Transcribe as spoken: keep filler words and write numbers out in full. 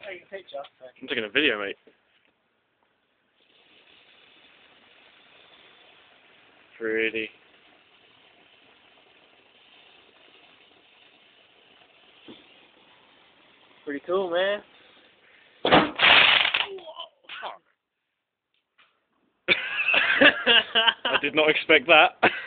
Take a picture. I'm taking a video, mate. Pretty. Pretty cool, man. I did not expect that.